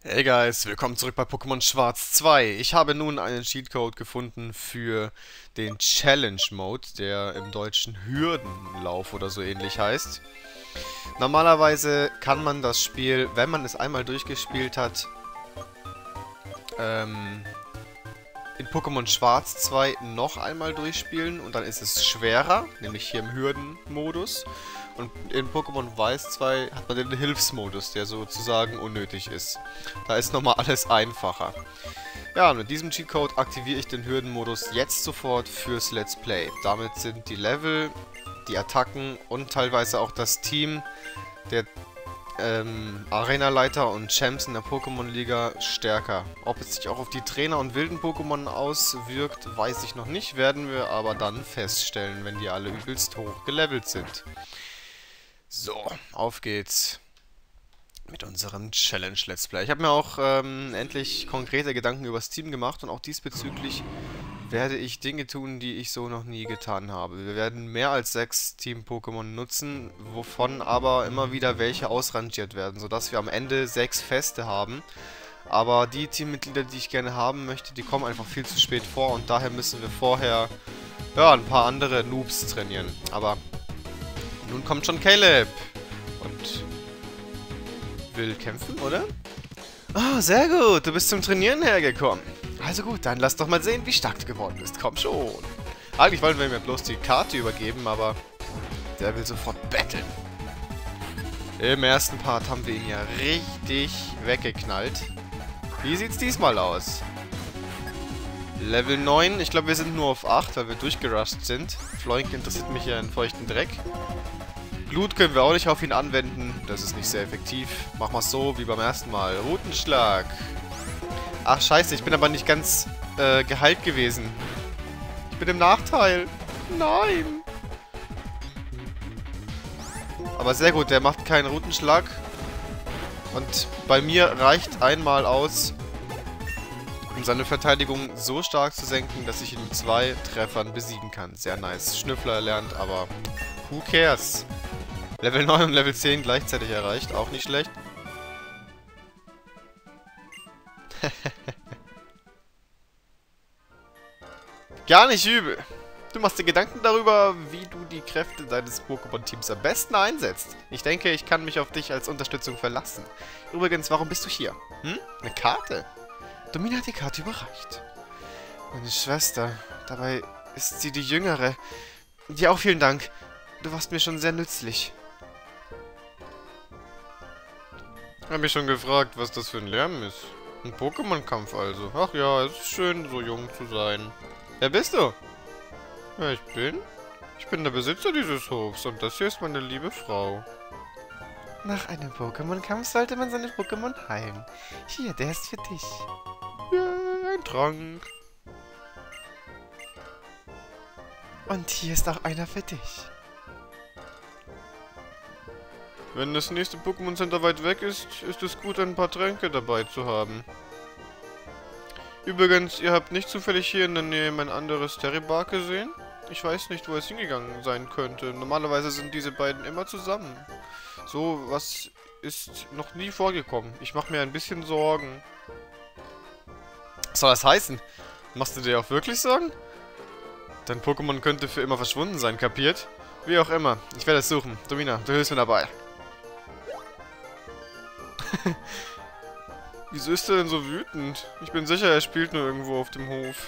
Hey Guys, willkommen zurück bei Pokémon Schwarz 2. Ich habe nun einen Cheatcode gefunden für den Challenge Mode, der im Deutschen Hürdenlauf oder so ähnlich heißt. Normalerweise kann man das Spiel, wenn man es einmal durchgespielt hat, in Pokémon Schwarz 2 noch einmal durchspielen und dann ist es schwerer, nämlich hier im Hürdenmodus. Und in Pokémon Weiß 2 hat man den Hilfsmodus, der sozusagen unnötig ist. Da ist nochmal alles einfacher. Ja, und mit diesem Cheatcode aktiviere ich den Hürdenmodus jetzt sofort fürs Let's Play. Damit sind die Level, die Attacken und teilweise auch das Team der Arenaleiter und Champs in der Pokémon-Liga stärker. Ob es sich auch auf die Trainer und wilden Pokémon auswirkt, weiß ich noch nicht. Werden wir aber dann feststellen, wenn die alle übelst hoch gelevelt sind. So, auf geht's mit unserem Challenge Let's Play. Ich habe mir auch endlich konkrete Gedanken über das Team gemacht und auch diesbezüglich werde ich Dinge tun, die ich so noch nie getan habe. Wir werden mehr als 6 Team-Pokémon nutzen, wovon aber immer wieder welche ausrangiert werden, sodass wir am Ende 6 feste haben. Aber die Teammitglieder, die ich gerne haben möchte, die kommen einfach viel zu spät vor und daher müssen wir vorher ja, ein paar andere Noobs trainieren. Aber nun kommt schon Caleb und will kämpfen, oder? Oh, sehr gut. Du bist zum Trainieren hergekommen. Also gut, dann lass doch mal sehen, wie stark du geworden bist. Komm schon. Eigentlich wollten wir mir bloß die Karte übergeben, aber der will sofort battlen. Im ersten Part haben wir ihn ja richtig weggeknallt. Wie sieht's diesmal aus? Level 9. Ich glaube, wir sind nur auf 8, weil wir durchgerusht sind. Floink interessiert mich ja in feuchten Dreck. Blut können wir auch nicht auf ihn anwenden. Das ist nicht sehr effektiv. Machen wir es so wie beim ersten Mal. Rutenschlag. Ach, scheiße. Ich bin aber nicht ganz geheilt gewesen. Ich bin im Nachteil. Nein. Aber sehr gut. Der macht keinen Rutenschlag. Und bei mir reicht einmal aus, um seine Verteidigung so stark zu senken, dass ich ihn mit 2 Treffern besiegen kann. Sehr nice. Schnüffler erlernt, aber who cares? Level 9 und Level 10 gleichzeitig erreicht. Auch nicht schlecht. Gar nicht übel. Du machst dir Gedanken darüber, wie du die Kräfte deines Pokémon-Teams am besten einsetzt. Ich denke, ich kann mich auf dich als Unterstützung verlassen. Übrigens, warum bist du hier? Hm? Eine Karte? Domina hat die Karte überreicht. Meine Schwester. Dabei ist sie die Jüngere. Ja, auch vielen Dank. Du warst mir schon sehr nützlich. Ich habe mich schon gefragt, was das für ein Lärm ist. Ein Pokémon-Kampf also. Ach ja, es ist schön, so jung zu sein. Wer bist du? Ja, ich bin der Besitzer dieses Hofs und das hier ist meine liebe Frau. Nach einem Pokémon-Kampf sollte man seine Pokémon heilen. Hier, der ist für dich. Ja, ein Trank. Und hier ist auch einer für dich. Wenn das nächste Pokémon Center weit weg ist, ist es gut, ein paar Tränke dabei zu haben. Übrigens, ihr habt nicht zufällig hier in der Nähe mein anderes Terribark gesehen? Ich weiß nicht, wo es hingegangen sein könnte. Normalerweise sind diese beiden immer zusammen. So was ist noch nie vorgekommen. Ich mache mir ein bisschen Sorgen. Was soll das heißen? Machst du dir auch wirklich Sorgen? Dein Pokémon könnte für immer verschwunden sein, kapiert? Wie auch immer. Ich werde es suchen. Domina, du hilfst mir dabei. Wieso ist er denn so wütend? Ich bin sicher, er spielt nur irgendwo auf dem Hof.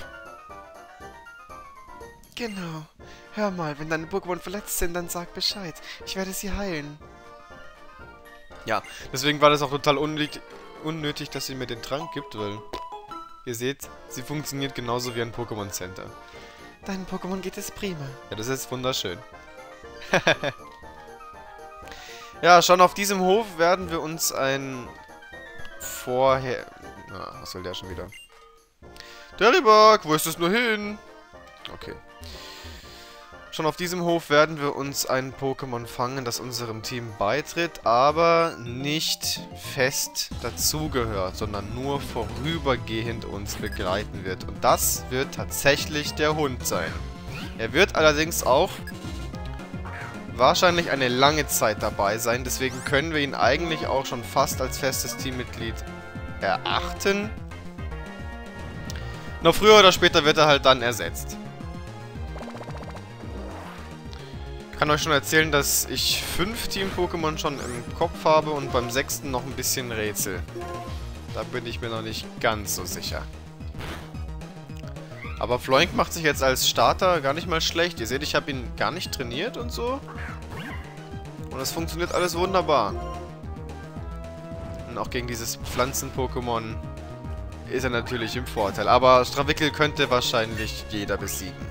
Genau. Hör mal, wenn deine Pokémon verletzt sind, dann sag Bescheid. Ich werde sie heilen. Ja, deswegen war das auch total unnötig, dass sie mir den Trank gibt, weil ihr seht, sie funktioniert genauso wie ein Pokémon Center. Deinen Pokémon geht es prima. Ja, das ist wunderschön. Ja, schon auf diesem Hof werden wir uns ein Na, was soll der schon wieder? Terribark, wo ist es nur hin? Okay. Schon auf diesem Hof werden wir uns ein Pokémon fangen, das unserem Team beitritt, aber nicht fest dazugehört, sondern nur vorübergehend uns begleiten wird. Und das wird tatsächlich der Hund sein. Er wird allerdings auch wahrscheinlich eine lange Zeit dabei sein, deswegen können wir ihn eigentlich auch schon fast als festes Teammitglied erachten. Noch früher oder später wird er halt dann ersetzt. Ich kann euch schon erzählen, dass ich 5 Team-Pokémon schon im Kopf habe und beim 6. noch ein bisschen Rätsel. Da bin ich mir noch nicht ganz so sicher. Aber Floink macht sich jetzt als Starter gar nicht mal schlecht. Ihr seht, ich habe ihn gar nicht trainiert und so. Und es funktioniert alles wunderbar. Und auch gegen dieses Pflanzen-Pokémon ist er natürlich im Vorteil. Aber Strawickel könnte wahrscheinlich jeder besiegen.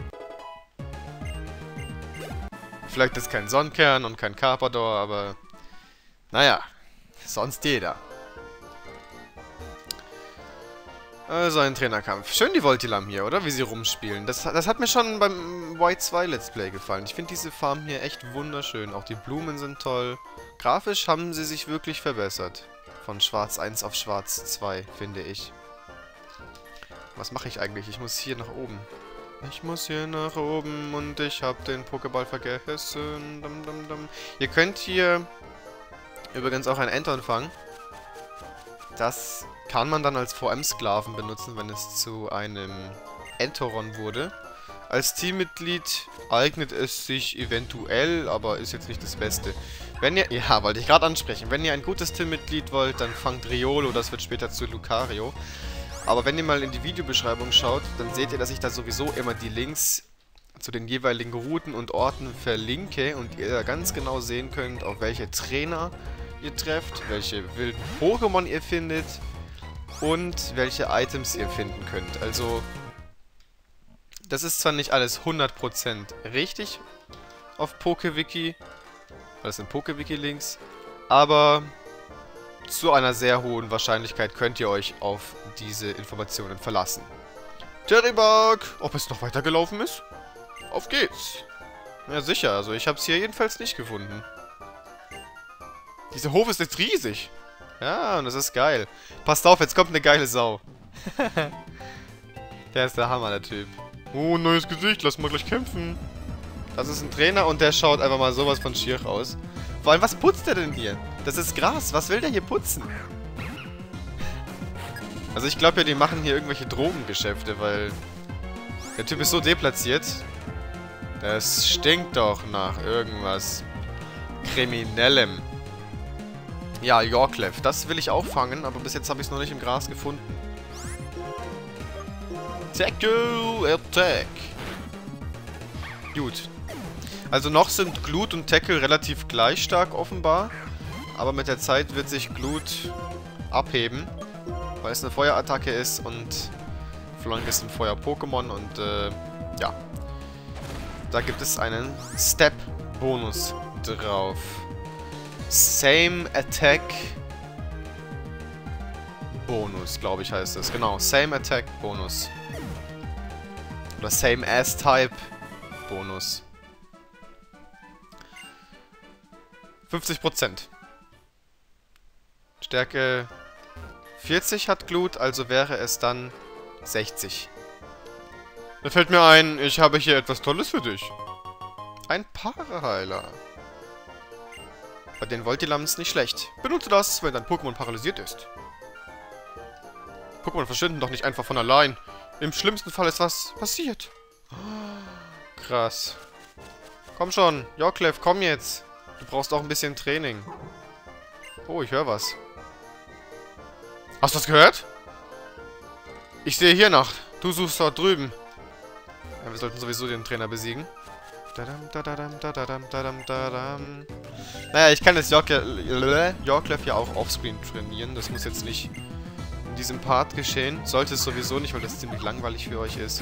Vielleicht ist kein Sonnenkern und kein Carpador, aber naja, sonst jeder. Also ein Trainerkampf. Schön die Voltilam hier, oder? Wie sie rumspielen. Das hat mir schon beim White 2 Let's Play gefallen. Ich finde diese Farm hier echt wunderschön. Auch die Blumen sind toll. Grafisch haben sie sich wirklich verbessert. Von Schwarz 1 auf Schwarz 2, finde ich. Was mache ich eigentlich? Ich muss hier nach oben. Ich muss hier nach oben und ich habe den Pokéball vergessen. Dum, dum, dum. Ihr könnt hier übrigens auch ein Enton fangen. Das kann man dann als VM-Sklaven benutzen, wenn es zu einem Entoron wurde. Als Teammitglied eignet es sich eventuell, aber ist jetzt nicht das Beste. Wenn ihr, ja, wollte ich gerade ansprechen, wenn ihr ein gutes Teammitglied wollt, dann fangt Riolo, das wird später zu Lucario. Aber wenn ihr mal in die Videobeschreibung schaut, dann seht ihr, dass ich da sowieso immer die Links zu den jeweiligen Routen und Orten verlinke und ihr da ganz genau sehen könnt, auf welche Trainer ihr trefft, welche wilden Pokémon ihr findet und welche Items ihr finden könnt. Also, das ist zwar nicht alles 100% richtig auf PokeWiki, weil das sind PokeWiki-Links, aber zu einer sehr hohen Wahrscheinlichkeit könnt ihr euch auf diese Informationen verlassen. Terrybug! Ob es noch weitergelaufen ist? Auf geht's! Ja, sicher, also ich habe es hier jedenfalls nicht gefunden. Dieser Hof ist jetzt riesig. Ja, und das ist geil. Passt auf, jetzt kommt eine geile Sau. Der ist der Hammer, der Typ. Oh, neues Gesicht, lass mal gleich kämpfen. Das ist ein Trainer und der schaut einfach mal sowas von schier aus. Vor allem, was putzt der denn hier? Das ist Gras, was will der hier putzen? Also ich glaube ja, die machen hier irgendwelche Drogengeschäfte, weil der Typ ist so deplatziert. Das stinkt doch nach irgendwas Kriminellem. Ja, Yorklev. Das will ich auch fangen, aber bis jetzt habe ich es noch nicht im Gras gefunden. Tackle, Attack. Gut. Also noch sind Glut und Tackle relativ gleich stark offenbar. Aber mit der Zeit wird sich Glut abheben. Weil es eine Feuerattacke ist und Floink ist ein Feuer-Pokémon und ja. Da gibt es einen Step-Bonus drauf. Same Attack Bonus, glaube ich, heißt es. Genau, Same Attack Bonus. Oder Same As Type Bonus. 50%. Stärke 40 hat Glut, also wäre es dann 60. Da fällt mir ein, ich habe hier etwas Tolles für dich. Ein Paraheiler. Bei den Voltilams nicht schlecht. Benutze das, wenn dein Pokémon paralysiert ist. Pokémon verschwinden doch nicht einfach von allein. Im schlimmsten Fall ist was passiert. Krass. Komm schon, Yorklev, komm jetzt. Du brauchst auch ein bisschen Training. Oh, ich höre was. Hast du das gehört? Ich sehe hier nach. Du suchst dort drüben. Ja, wir sollten sowieso den Trainer besiegen. Naja, ich kann jetzt Yorklev ja auch offscreen trainieren. Das muss jetzt nicht in diesem Part geschehen. Sollte es sowieso nicht, weil das ziemlich langweilig für euch ist.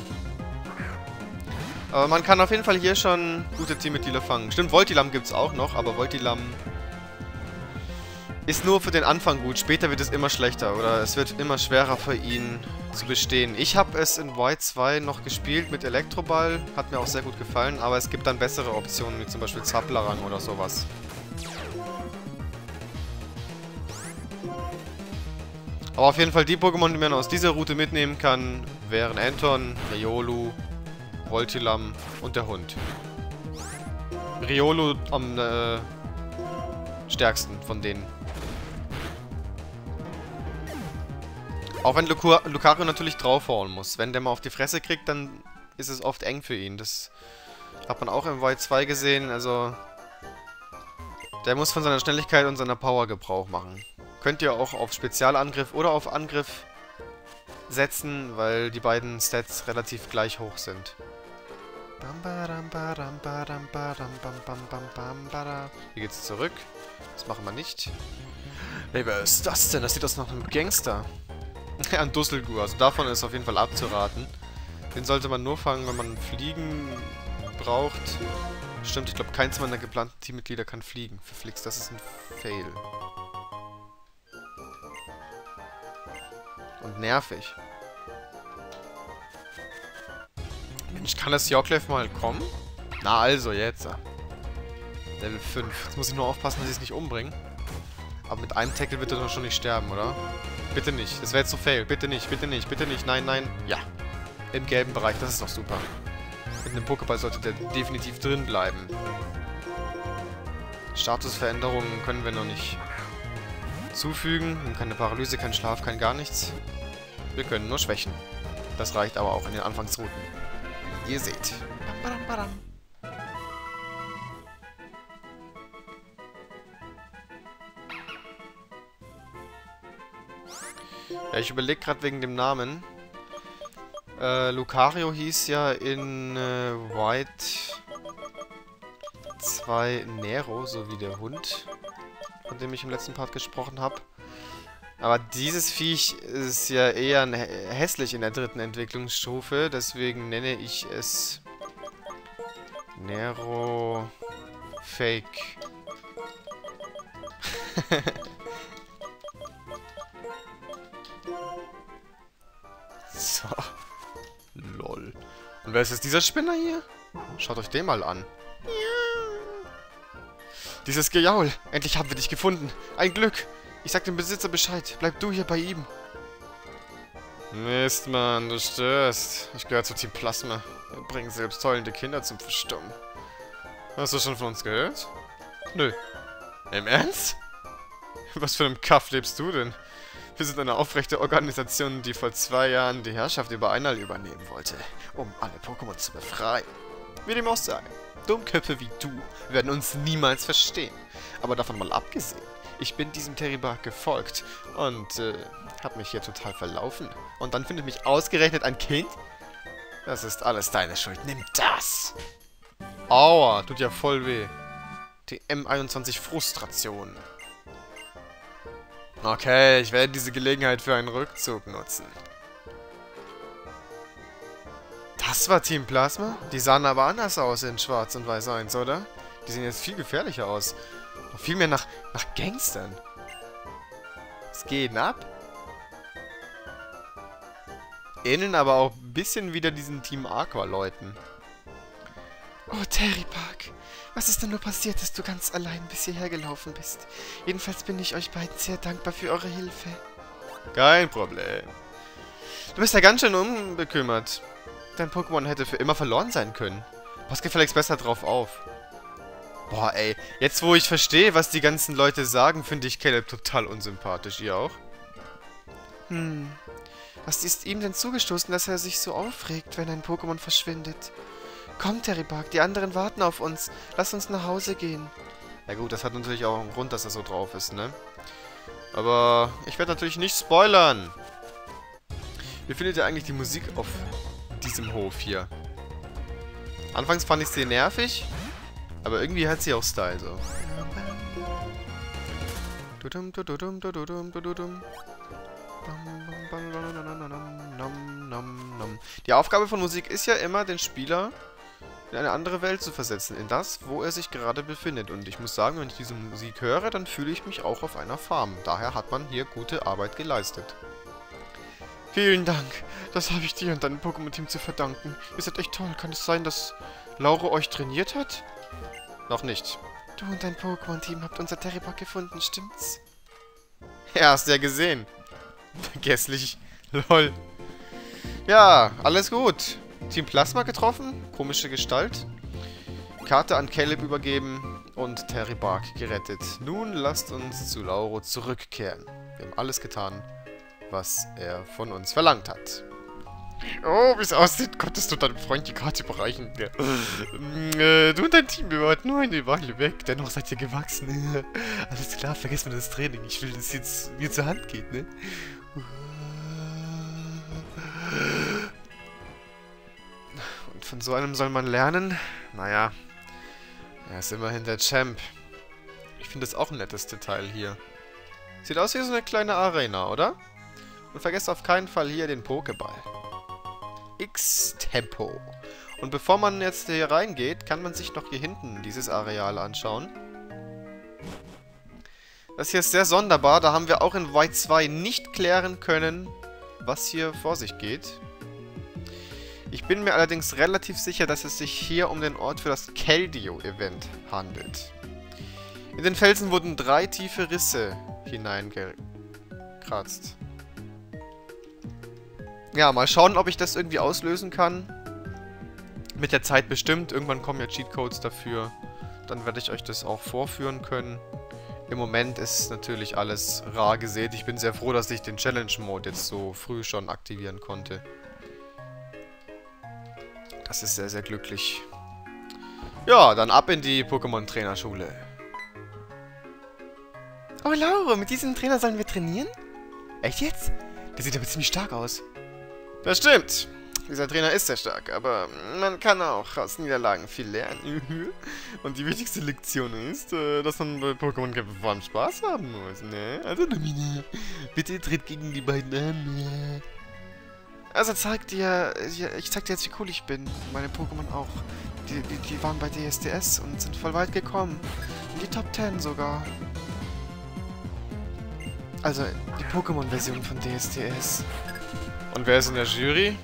Aber man kann auf jeden Fall hier schon gute Teammitglieder fangen. Stimmt, Voltilam gibt es auch noch, aber Voltilam ist nur für den Anfang gut. Später wird es immer schlechter oder es wird immer schwerer für ihn zu bestehen. Ich habe es in White 2 noch gespielt mit Elektroball. Hat mir auch sehr gut gefallen, aber es gibt dann bessere Optionen, wie zum Beispiel Zaplarang oder sowas. Aber auf jeden Fall die Pokémon, die man aus dieser Route mitnehmen kann, wären Enton, Riolu, Voltilam und der Hund. Riolu am stärksten von denen. Auch wenn Lucario natürlich draufhauen muss. Wenn der mal auf die Fresse kriegt, dann ist es oft eng für ihn. Das hat man auch im White 2 gesehen. Also, der muss von seiner Schnelligkeit und seiner Power Gebrauch machen. Könnt ihr auch auf Spezialangriff oder auf Angriff setzen, weil die beiden Stats relativ gleich hoch sind. Hier geht's zurück. Das machen wir nicht. Ey, wer ist das denn? Das sieht aus nach einem Gangster. Ja, ein Dusselgur. Also davon ist auf jeden Fall abzuraten. Den sollte man nur fangen, wenn man Fliegen braucht. Stimmt, ich glaube, keins meiner geplanten Teammitglieder kann fliegen. Verflixt, das ist ein Fail. Und nervig. Mensch, kann das Yorklef mal kommen? Na also, jetzt. Level 5. Jetzt muss ich nur aufpassen, dass ich es nicht umbringe. Aber mit einem Tackle wird er doch schon nicht sterben, oder? Bitte nicht. Das wäre jetzt so fail. Bitte nicht, bitte nicht, bitte nicht. Nein, nein. Ja. Im gelben Bereich. Das ist doch super. Mit einem Pokéball sollte der definitiv drin bleiben. Statusveränderungen können wir noch nicht zufügen. Wir haben keine Paralyse, kein Schlaf, kein gar nichts. Wir können nur schwächen. Das reicht aber auch in den Anfangsrouten. Ihr seht. Ja, ich überlege gerade wegen dem Namen. Lucario hieß ja in White 2 Nero, so wie der Hund, von dem ich im letzten Part gesprochen habe. Aber dieses Viech ist ja eher hässlich in der dritten Entwicklungsstufe, deswegen nenne ich es Nero Fake. So. Lol. Und wer ist jetzt dieser Spinner hier? Schaut euch den mal an. Dieses Gejaul. Endlich haben wir dich gefunden. Ein Glück. Ich sag dem Besitzer Bescheid. Bleib du hier bei ihm. Mist, Mann. Du störst. Ich gehöre zu Team Plasma. Wir bringen selbst heulende Kinder zum Verstummen. Hast du schon von uns gehört? Nö. Im Ernst? Was für einem Kaff lebst du denn? Wir sind eine aufrechte Organisation, die vor 2 Jahren die Herrschaft über Einal übernehmen wollte, um alle Pokémon zu befreien. Wie dem auch sei, Dummköpfe wie du werden uns niemals verstehen. Aber davon mal abgesehen, ich bin diesem Terrier gefolgt und hab mich hier total verlaufen. Und dann findet mich ausgerechnet ein Kind? Das ist alles deine Schuld. Nimm das! Aua, tut ja voll weh. Die M21 Frustration. Okay, ich werde diese Gelegenheit für einen Rückzug nutzen. Das war Team Plasma? Die sahen aber anders aus in Schwarz und Weiß 1, oder? Die sehen jetzt viel gefährlicher aus. Noch viel mehr nach Gangstern. Was geht denn ab? Ähneln aber auch ein bisschen wieder diesen Team Aqua-Leuten. Oh, Terrier, was ist denn nur passiert, dass du ganz allein bis hierher gelaufen bist? Jedenfalls bin ich euch beiden sehr dankbar für eure Hilfe. Kein Problem. Du bist ja ganz schön unbekümmert. Dein Pokémon hätte für immer verloren sein können. Pass gefälligst besser drauf auf. Boah, ey. Jetzt, wo ich verstehe, was die ganzen Leute sagen, finde ich Caleb total unsympathisch. Ihr auch? Was ist ihm denn zugestoßen, dass er sich so aufregt, wenn ein Pokémon verschwindet? Komm, Terrier, die anderen warten auf uns. Lass uns nach Hause gehen. Ja gut, das hat natürlich auch einen Grund, dass er so drauf ist, ne? Aber ich werde natürlich nicht spoilern. Wie findet ihr eigentlich die Musik auf diesem Hof hier? Anfangs fand ich sie nervig, aber irgendwie hat sie auch Style, so. Die Aufgabe von Musik ist ja immer, den Spieler in eine andere Welt zu versetzen, in das, wo er sich gerade befindet. Und ich muss sagen, wenn ich diese Musik höre, dann fühle ich mich auch auf einer Farm. Daher hat man hier gute Arbeit geleistet. Vielen Dank. Das habe ich dir und deinem Pokémon-Team zu verdanken. Ihr seid echt toll. Kann es sein, dass Laura euch trainiert hat? Noch nicht. Du und dein Pokémon-Team habt unser Terrier gefunden, stimmt's? Ja, hast du ja gesehen. Vergesslich. Lol. Ja, alles gut. Team Plasma getroffen. Komische Gestalt. Karte an Caleb übergeben und Terrier gerettet. Nun lasst uns zu Lauro zurückkehren. Wir haben alles getan, was er von uns verlangt hat. Oh, wie es aussieht, konntest du deinem Freund die Karte überreichen. Ja. Du und dein Team, wir warten nur eine Weile weg. Dennoch seid ihr gewachsen. Alles klar, vergessen wir das Training. Ich will, dass es jetzt mir zur Hand geht, ne? Und von so einem soll man lernen? Naja, er ist immerhin der Champ. Ich finde das auch ein nettes Detail hier. Sieht aus wie so eine kleine Arena, oder? Und vergesst auf keinen Fall hier den Pokéball. X-Tempo. Und bevor man jetzt hier reingeht, kann man sich noch hier hinten dieses Areal anschauen. Das hier ist sehr sonderbar. Da haben wir auch in Y2 nicht klären können, was hier vor sich geht. Ich bin mir allerdings relativ sicher, dass es sich hier um den Ort für das Keldeo-Event handelt. In den Felsen wurden 3 tiefe Risse hineingekratzt. Ja, mal schauen, ob ich das irgendwie auslösen kann. Mit der Zeit bestimmt. Irgendwann kommen ja Cheatcodes dafür. Dann werde ich euch das auch vorführen können. Im Moment ist natürlich alles rar gesät. Ich bin sehr froh, dass ich den Challenge-Mode jetzt so früh schon aktivieren konnte. Das ist sehr, sehr glücklich. Ja, dann ab in die Pokémon-Trainerschule. Oh, Laura, mit diesem Trainer sollen wir trainieren? Echt jetzt? Der sieht aber ziemlich stark aus. Das stimmt. Dieser Trainer ist sehr stark, aber man kann auch aus Niederlagen viel lernen. Und die wichtigste Lektion ist, dass man bei Pokémon-Kämpfen vor allem Spaß haben muss, ne? Also, Lumina, bitte tritt gegen die beiden an. Also ich zeig dir jetzt, wie cool ich bin. Meine Pokémon auch. Die waren bei DSDS und sind voll weit gekommen. In die Top 10 sogar. Also, die Pokémon-Version von DSDS. Und wer ist in der Jury?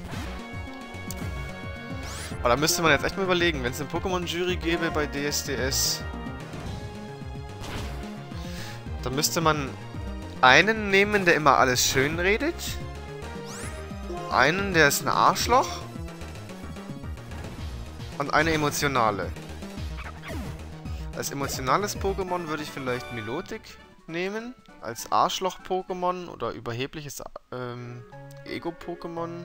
Oh, da müsste man jetzt echt mal überlegen, wenn es eine Pokémon-Jury gäbe bei DSDS. Dann müsste man einen nehmen, der immer alles schön redet. Einen, der ist ein Arschloch. Und eine emotionale. Als emotionales Pokémon würde ich vielleicht Milotic nehmen. Als Arschloch-Pokémon oder überhebliches Ego-Pokémon.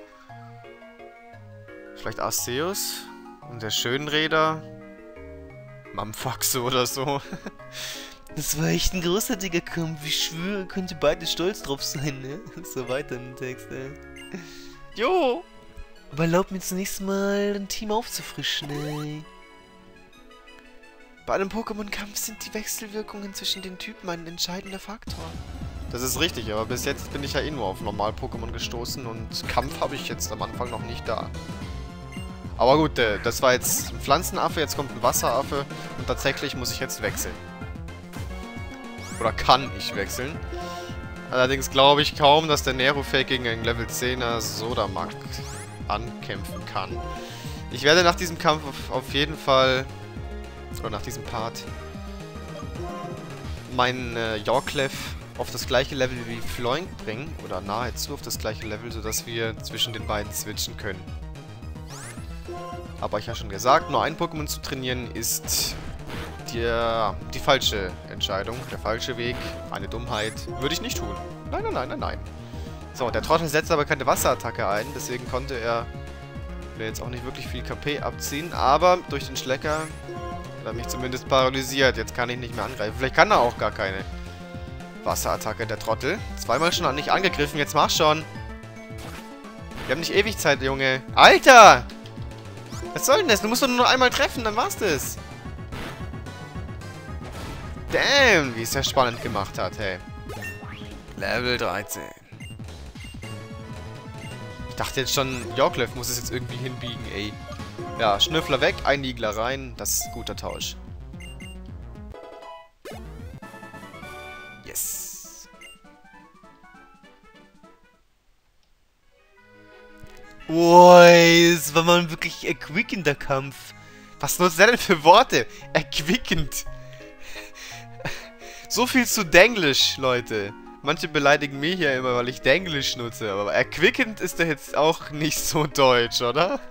Vielleicht Arceus. Und der Schönreder. Mamfaxo oder so. Das war echt ein großartiger Kampf. Ich schwöre, könnt ihr beide stolz drauf sein, ne? So weiter im Text, ey. Jo! Aber erlaubt mir zunächst mal, ein Team aufzufrischen, ey. Bei einem Pokémon-Kampf sind die Wechselwirkungen zwischen den Typen ein entscheidender Faktor. Das ist richtig, aber bis jetzt bin ich ja eh nur auf Normal-Pokémon gestoßen und Kampf habe ich jetzt am Anfang noch nicht da. Aber gut, das war jetzt ein Pflanzenaffe, jetzt kommt ein Wasseraffe und tatsächlich muss ich jetzt wechseln. Oder kann ich wechseln. Allerdings glaube ich kaum, dass der Nerofake gegen einen Level 10er Sodamax ankämpfen kann. Ich werde nach diesem Kampf auf jeden Fall, oder nach diesem Part, meinen Yorklev auf das gleiche Level wie Floink bringen, oder nahezu auf das gleiche Level, sodass wir zwischen den beiden switchen können. Aber ich habe schon gesagt, nur ein Pokémon zu trainieren ist die falsche Entscheidung, der falsche Weg, eine Dummheit. Würde ich nicht tun. Nein, nein, nein, nein, nein. So, der Trottel setzt aber keine Wasserattacke ein, deswegen konnte er mir jetzt auch nicht wirklich viel KP abziehen, aber durch den Schlecker hat er mich zumindest paralysiert. Jetzt kann ich nicht mehr angreifen. Vielleicht kann er auch gar keine Wasserattacke, der Trottel. Zweimal schon nicht angegriffen, jetzt mach schon. Wir haben nicht ewig Zeit, Junge. Alter! Was soll denn das? Du musst doch nur noch einmal treffen, dann war's das. Damn, wie es ja spannend gemacht hat, hey. Level 13. Ich dachte jetzt schon, Yorklev muss es jetzt irgendwie hinbiegen, ey. Ja, Schnüffler weg, ein Igler rein. Das ist ein guter Tausch. Yes. Ui, das war mal ein wirklich erquickender Kampf. Was nutzt der denn für Worte? Erquickend. So viel zu Denglisch, Leute. Manche beleidigen mich ja immer, weil ich Denglisch nutze. Aber erquickend ist der jetzt auch nicht so deutsch, oder?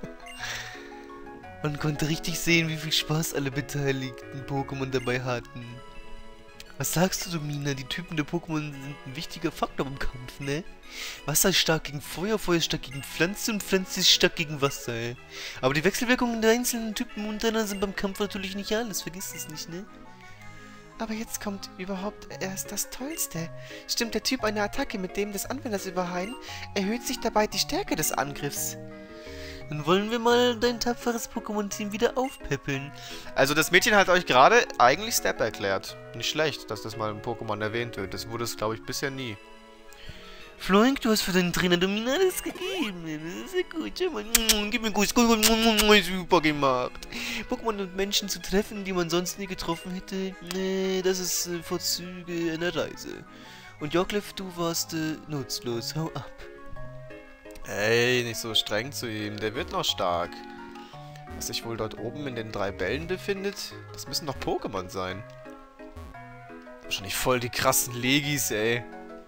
Man konnte richtig sehen, wie viel Spaß alle beteiligten Pokémon dabei hatten. Was sagst du, Domina? Die Typen der Pokémon sind ein wichtiger Faktor im Kampf, ne? Wasser ist stark gegen Feuer, Feuer ist stark gegen Pflanze und Pflanze ist stark gegen Wasser, ey. Aber die Wechselwirkungen der einzelnen Typen untereinander sind beim Kampf natürlich nicht alles, vergiss es nicht, ne? Aber jetzt kommt überhaupt erst das Tollste. Stimmt der Typ eine Attacke mit dem des Anwenders überein, erhöht sich dabei die Stärke des Angriffs. Dann wollen wir mal dein tapferes Pokémon-Team wieder aufpäppeln. Also das Mädchen hat euch gerade eigentlich Step erklärt. Nicht schlecht, dass das mal im Pokémon erwähnt wird. Das wurde es, glaube ich, bisher nie. Floink, du hast für deinen Trainer Domina alles gegeben. Das ist ja gut. Schau mal. Gib mir einen Kuss. Super gemacht. Pokémon und Menschen zu treffen, die man sonst nie getroffen hätte, nee, das ist Vorzüge einer Reise. Und Jorklef, du warst nutzlos. Hau ab. Ey, nicht so streng zu ihm. Der wird noch stark. Was sich wohl dort oben in den 3 Bällen befindet, das müssen doch Pokémon sein. Wahrscheinlich voll die krassen Legis, ey.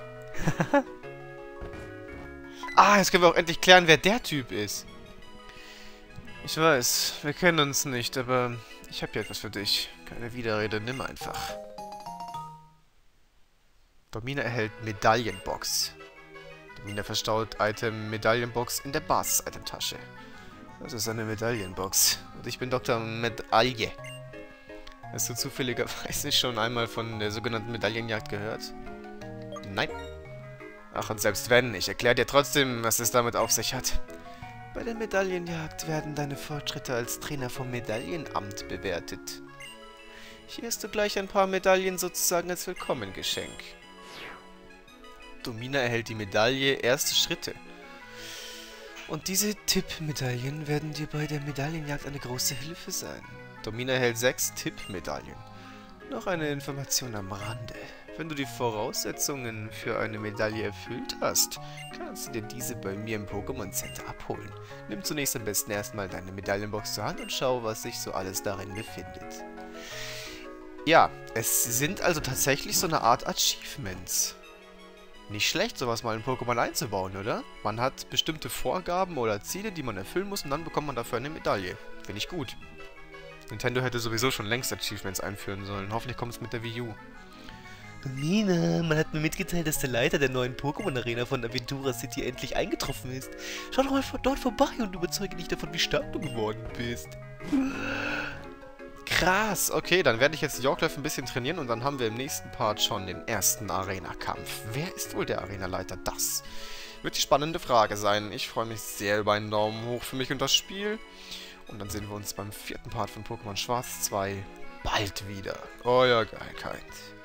Ah, jetzt können wir auch endlich klären, wer der Typ ist. Ich weiß, wir kennen uns nicht, aber ich habe hier etwas für dich. Keine Widerrede, nimm einfach. Domina erhält Medaillenbox. Domina verstaut Item Medaillenbox in der Basis-Item-Tasche. Das ist eine Medaillenbox. Und ich bin Dr. Medaille. Hast du zufälligerweise schon einmal von der sogenannten Medaillenjagd gehört? Nein. Ach, und selbst wenn, ich erkläre dir trotzdem, was es damit auf sich hat. Bei der Medaillenjagd werden deine Fortschritte als Trainer vom Medaillenamt bewertet. Hier hast du gleich ein paar Medaillen sozusagen als Willkommengeschenk. Domina erhält die Medaille Erste Schritte. Und diese Tippmedaillen werden dir bei der Medaillenjagd eine große Hilfe sein. Domina erhält 6 Tippmedaillen. Noch eine Information am Rande. Wenn du die Voraussetzungen für eine Medaille erfüllt hast, kannst du dir diese bei mir im Pokémon Center abholen. Nimm zunächst am besten erstmal deine Medaillenbox zur Hand und schau, was sich so alles darin befindet. Ja, es sind also tatsächlich so eine Art Achievements. Nicht schlecht, sowas mal in Pokémon einzubauen, oder? Man hat bestimmte Vorgaben oder Ziele, die man erfüllen muss, und dann bekommt man dafür eine Medaille. Finde ich gut. Nintendo hätte sowieso schon längst Achievements einführen sollen. Hoffentlich kommt es mit der Wii U. Domina, man hat mir mitgeteilt, dass der Leiter der neuen Pokémon-Arena von Aventura City endlich eingetroffen ist. Schau doch mal dort vorbei und überzeuge dich davon, wie stark du geworden bist. Krass, okay, dann werde ich jetzt Jorklef ein bisschen trainieren und dann haben wir im nächsten Part schon den ersten Arena-Kampf. Wer ist wohl der Arenaleiter? Das wird die spannende Frage sein. Ich freue mich sehr über einen Daumen hoch für mich und das Spiel. Und dann sehen wir uns beim 4. Part von Pokémon Schwarz 2 bald wieder. Euer Geilkind.